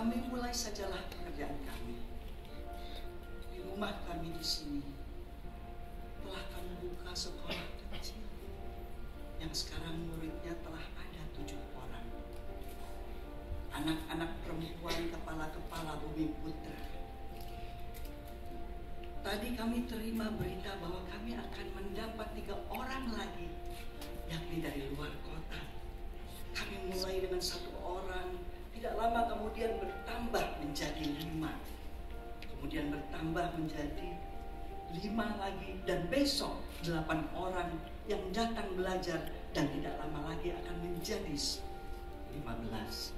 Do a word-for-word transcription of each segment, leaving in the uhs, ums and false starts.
kami mulai sajalah pekerjaan kami. Di rumah kami di sini telah kami buka sekolah kecil yang sekarang muridnya telah ada tujuh orang. Anak-anak perempuan kepala-kepala Bumi Putra. Tadi kami terima berita bahwa kami akan mendapat tiga orang lagi, yakni dari luar kota. Kami mulai dengan satu orang, tidak lama kemudian bertambah menjadi lima. Kemudian bertambah menjadi lima lagi, dan besok delapan orang yang datang belajar, dan tidak lama lagi akan menjadi lima belas.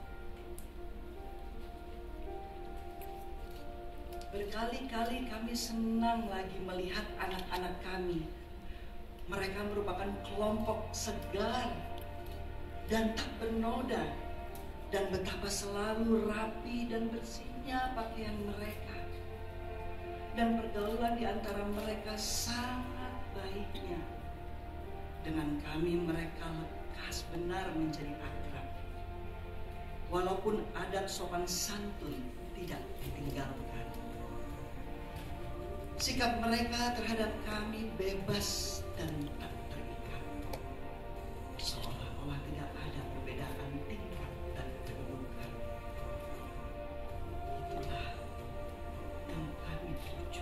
Berkali-kali kami senang lagi melihat anak-anak kami. Mereka merupakan kelompok segar dan tak bernoda, dan betapa selalu rapi dan bersihnya pakaian mereka. Dan pergaulan di antara mereka sangat baiknya. Dengan kami mereka lekas benar menjadi akrab. Walaupun adat sopan santun tidak ditinggalkan. Sikap mereka terhadap kami bebas dan tak terikat. Seolah-olah tidak ada perbedaan tingkat dan kedudukan. Itulah yang kami tuju.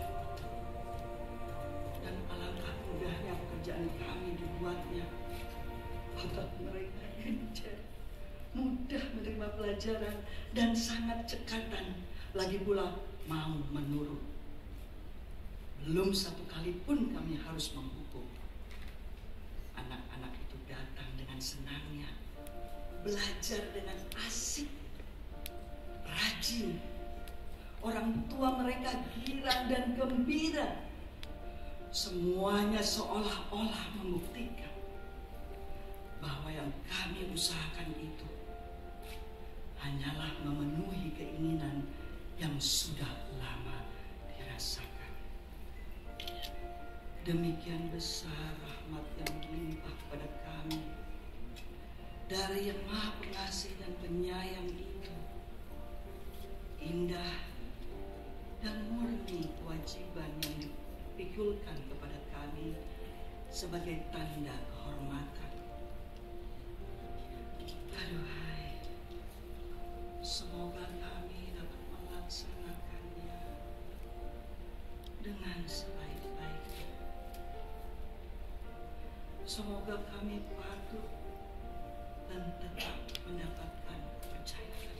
Dan alangkah mudahnya pekerjaan kami dibuatnya. Otak mereka encer, mudah menerima pelajaran, dan sangat cekatan. Lagi pula mau menurut. Belum satu kali pun kami harus menghukum. Anak-anak itu datang dengan senangnya, belajar dengan asik, rajin. Orang tua mereka girang dan gembira. Semuanya seolah-olah membuktikan bahwa yang kami usahakan itu hanyalah memenuhi keinginan yang sudah lama dirasakan. Demikian besar rahmat yang melimpah pada kami dari Yang Maha Pengasih dan Penyayang itu. Indah dan murni kewajiban yang dipikulkan kepada kami sebagai tanda kehormatan. Aduhai, semoga kami dapat melaksanakannya dengan sebaik-baiknya. Semoga kami patuh dan tetap mendapatkan kepercayaan.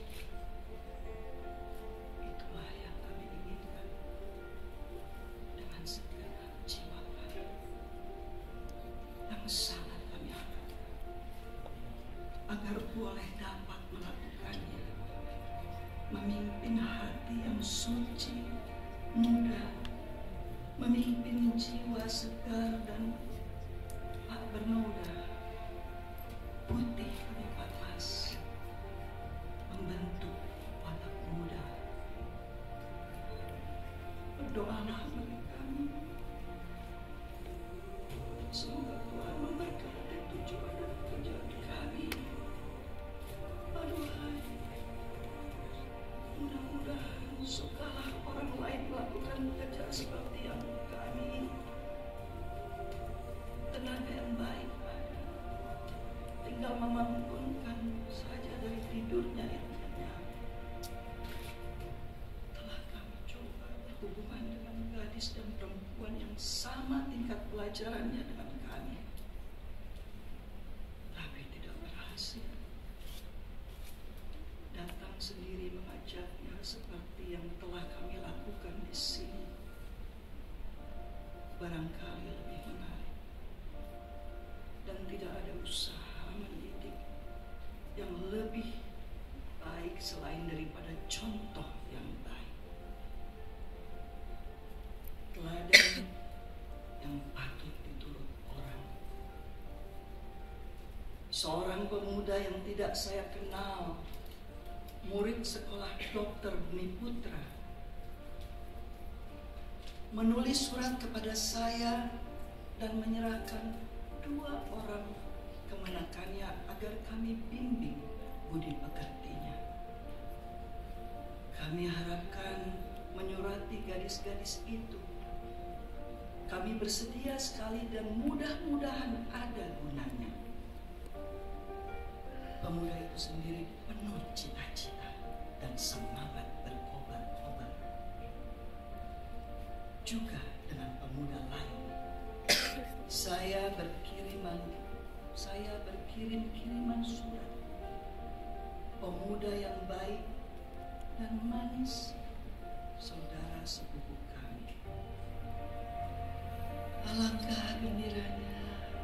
Itulah yang kami inginkan dengan segenap jiwa kami yang sangat kami harapkan, agar boleh dapat melakukannya, memimpin hati yang suci, muda, memimpin jiwa segar dan bernoda, putih melipat emas, membentuk watak muda. Berdoalah bagi kami. Semoga Tuhan memberkati tujuan dan pekerjaan kami. Aduhai, mudah-mudahan sukalah orang lain melakukan pekerjaan seperti yang kami. Tenaga yang baik ada, tinggal memampunkan saja dari tidurnya yang nyenyak. Telah kami coba berhubungan dengan gadis dan perempuan yang sama tingkat pelajarannya dengan kami, tapi tidak berhasil. Datang sendiri mengajaknya seperti yang telah kami lakukan di sini. Barangkali lebih menarik. Dan tidak ada usaha mendidik yang lebih baik selain daripada contoh yang baik. Teladan yang patut diturut orang. Seorang pemuda yang tidak saya kenal, murid sekolah dokter Bumi Putra, menulis surat kepada saya dan menyerahkan dua orang kemenakannya agar kami bimbing budi pekertinya. gadis itu. Kami bersedia sekali dan mudah-mudahan ada gunanya. Pemuda itu sendiri penuh cita-cita dan semangat berkobar-kobar. Juga dengan pemuda lain, saya berkiriman, saya berkirim-kiriman surat. Pemuda yang baik dan manis, saudara sepupu kami. Alangkah gembiranya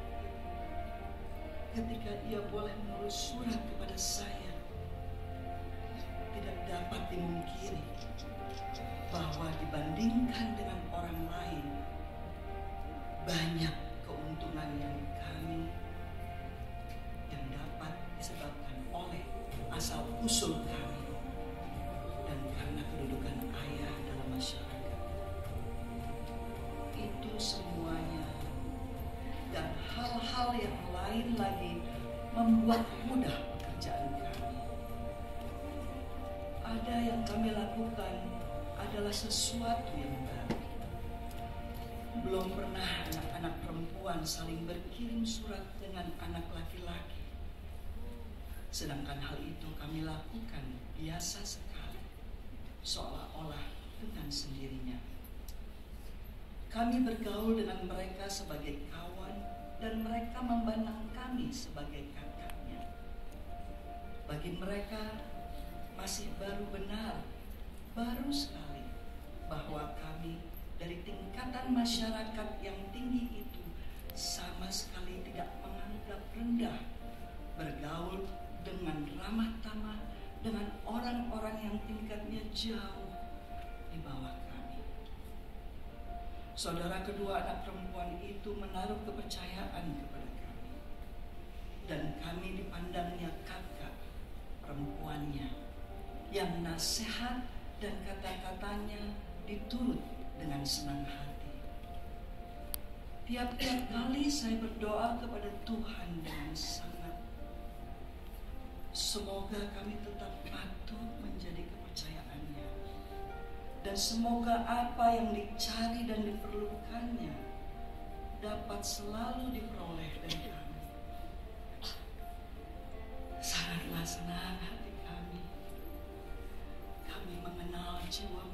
ketika ia boleh menulis surat kepada saya. Tidak dapat dimungkiri bahwa dibandingkan dengan orang lain, banyak keuntungan yang kami yang dapat disebabkan oleh asal usul kami dan karena kedudukan ayah dalam masyarakat. Itu semuanya dan hal-hal yang lain lagi membuat mudah pekerjaan kami. Ada yang kami lakukan adalah sesuatu yang baru. Belum pernah anak-anak perempuan saling berkirim surat dengan anak laki-laki. Sedangkan hal itu kami lakukan biasa sekali, seolah-olah dengan sendirinya. Kami bergaul dengan mereka sebagai kawan dan mereka memandang kami sebagai kakaknya. Bagi mereka masih baru benar, baru sekali bahwa kami dari tingkatan masyarakat yang tinggi itu sama sekali tidak menganggap rendah bergaul dengan ramah tamah dengan orang-orang yang tingkatnya jauh di bawah kami. Saudara kedua anak perempuan itu menaruh kepercayaan kepada kami, dan kami dipandangnya kakak perempuannya yang nasihat dan kata-katanya diturut dengan senang hati. Tiap-tiap kali saya berdoa kepada Tuhan dengan sangat, semoga kami tetap patut menjadi kepercayaannya, dan semoga apa yang dicari dan diperlukannya dapat selalu diperoleh dari kami. Sangatlah senang hati kami. Kami mengenal jiwa